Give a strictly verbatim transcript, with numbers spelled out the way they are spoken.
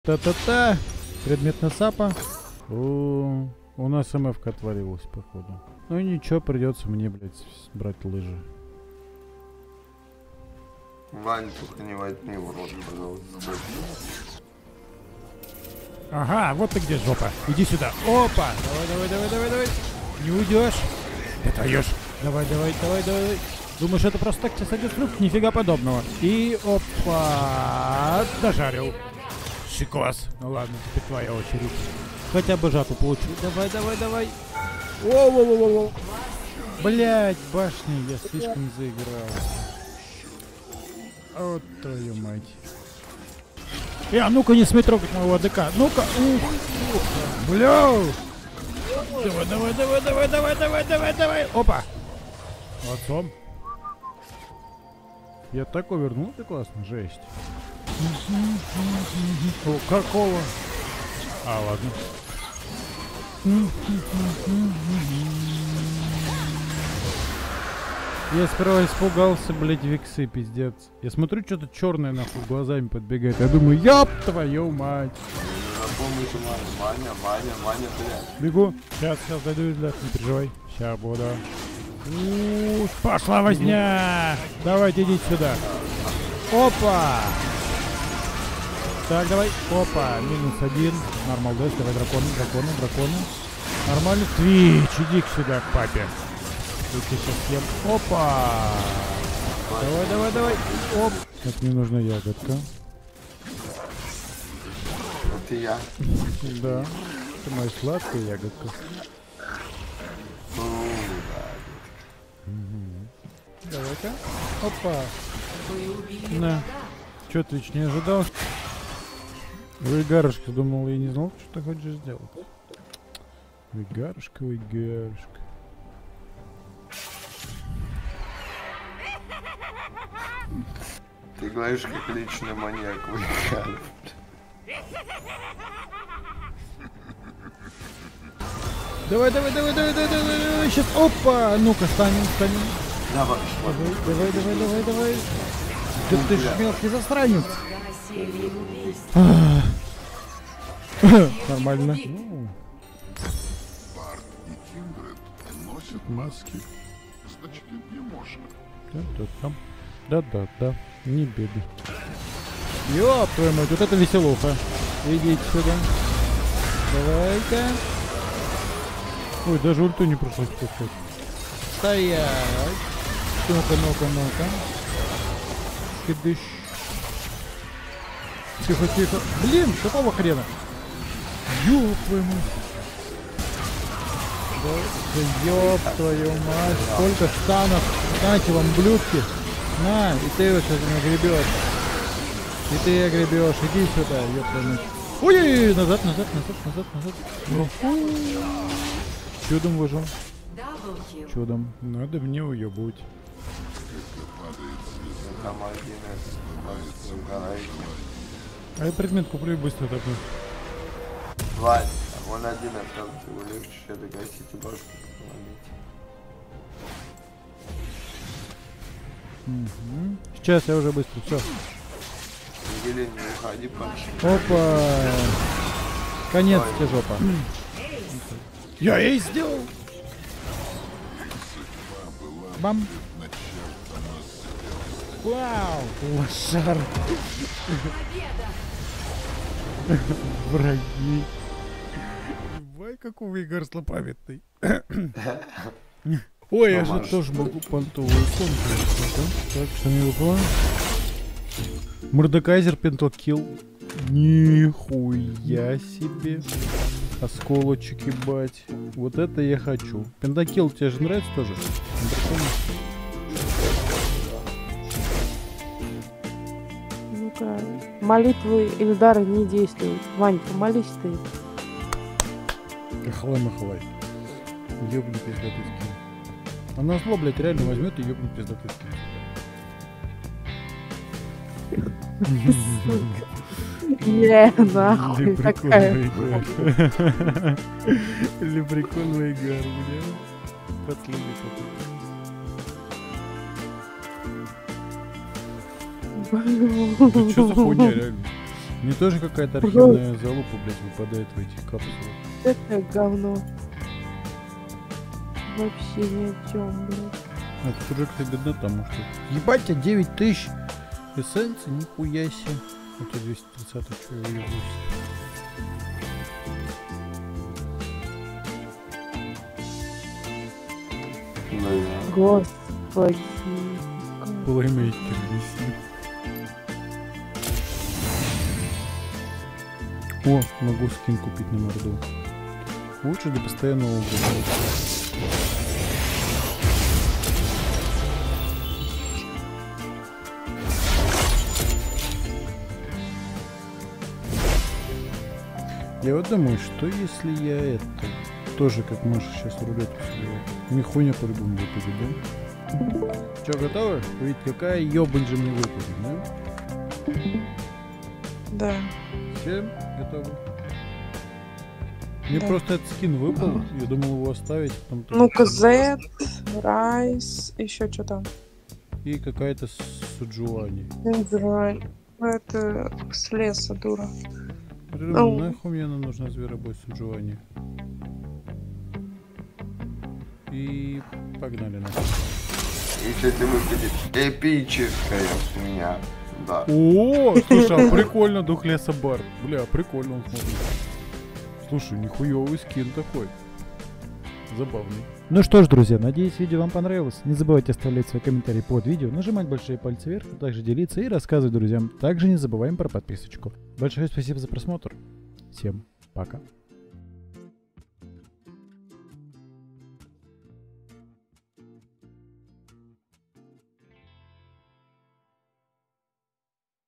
Та-та-та! Предмет на сапа. О, у нас МФ-ка отвалилась, походу. Ну ничего, придется мне, блядь, брать лыжи. Вань, только не возьми в рот, пожалуйста. Ага, вот ты где, жопа. Иди сюда. Опа! Давай, давай, давай, давай, давай. Не уйдешь. Да твоёшь. Давай, давай, давай, давай. Думаешь, это просто так тебе сойдет с рук? Нифига подобного. И опа! Дожарил. Шикос. Ну ладно, теперь твоя очередь. Хотя бы жату получу. Давай, давай, давай. Воу-воу-воу-воу. Блять, башни, я слишком заиграл. Вот твою мать. Э, а ну-ка не смей трогать моего АДК. Ну-ка, ух, ух, бля. Давай, давай, давай, давай, давай, давай, давай, давай. Опа. Молодцом. Я так увернул, ты классно, жесть. О, какого? А, ладно. Я сперва испугался, блять, виксы, пиздец. Я смотрю, что-то черное нахуй глазами подбегает. Я думаю, ёб твою мать. Ваня, Ваня, Ваня, блядь. Бегу. Сейчас, сейчас дойду, да, не переживай. Сейчас буду. У-у-у, пошла возня. Давайте идите сюда. Опа. Так, давай. Опа. Минус один. Нормал, да? Давай драконы, драконы, драконы. Нормально. Твич, иди сюда к папе. Я сейчас съем. Опа. Давай, давай, давай. Оп. Так, мне нужна ягодка. Это я. Да. Это моя сладкая ягодка. Угу. Давай-ка. Опа. На. Чё, Твич, не ожидал? Выгарушка, думал, я не знал, что ты хочешь сделать. Выгарушка, выгарушка. Ты говоришь, как личный маньяк выиграл. Давай, давай, давай, давай, давай, давай, давай, сейчас, опа, ну-ка, станем, станем. Давай, давай, давай, давай, давай. Да ты ж мелкий засранец. Нормально. Барт и Киндред носят маски. Значит, не можно. Да-да-да. Да-да-да. Не бегай. Ёб твою мать, вот это веселуха. Идите сюда. Давай-ка. Ой, даже ульту не пришлось пускать. Стоять. Ну-ка, ну-ка, ну-ка. Кидыш. Тихо, тихо. Блин, какого хрена? Ёб твою мать. Да, да ёб твою мать. Сколько станов. Знаете вам, блюдки. На, и ты его сейчас не гребешь. И ты гребешь. Иди сюда, ёб твою мать. Ой, назад, назад, назад, назад, назад. Чудом выжил. Чудом. Надо мне уебуть. там один из угораете. А я предмет куплю и быстро такой. Вань, а вон один остался, улегчишь, это гасите башку, помогите. Угу. Сейчас я уже быстро, все. Еле не уходи, Паша. Опа! Конец тебе, жопа. Я ей сделал! Бам! Вау! Лошар! Враги! Ой, какого Игорь злопамятный! Ой, я же тоже могу понтовую иконку. Так, что мне выпало? Мордекайзер пентакил. Нихуя себе. Осколочек, ебать. Вот это я хочу. Пентакил тебе же нравится тоже? Ну-ка, молитвы Ильдара не действуют. Вань, помолись ты. Ахлай-махлай. Ёбну пиздатый скин. А на зло, блядь, реально возьмет и ёбнет пиздатый скин. Не, нахуй, такая. Лепрекон Вейгар, бля. Последний какой-то. Да что за хуйня, реально? Мне тоже какая-то архивная залупа, блядь, выпадает в эти капсулы. Это говно. Вообще ни о чем, блядь. А тут уже, кстати, беднота, может. Ебать, а девять тысяч эссенций, нихуя себе. Это двести тридцать, что я уебусь. Да. Господи. Плеймейкер висит. О, могу скин купить на морду. Лучше для постоянного угрозы. Я вот думаю, что если я это тоже как Маша сейчас рулетку сделаю. Мне хуйня по-любому выпадет, да? Че, готовы? Ведь какая ёбань же мне выпадет, да? Да. Все готовы? Мне Да. просто этот скин выпал, я думал его оставить. Потом тоже Ну-ка, что-то. Z, Райс, еще что там. И какая-то Суджуани. Зрань. Это с леса, дура. Я думаю, Ау. нахуй мне она нужна зверобой Суджуани. И погнали нахуй. Если ты выпадет эпическая хуйня. Да. О, слушай, а прикольно Духлеса бар. Бля, прикольно он смотрит. Слушай, нихуёвый скин такой. Забавный. Ну что ж, друзья, надеюсь, видео вам понравилось. Не забывайте оставлять свои комментарии под видео, нажимать большие пальцы вверх, а также делиться и рассказывать друзьям. Также не забываем про подписочку. Большое спасибо за просмотр. Всем пока.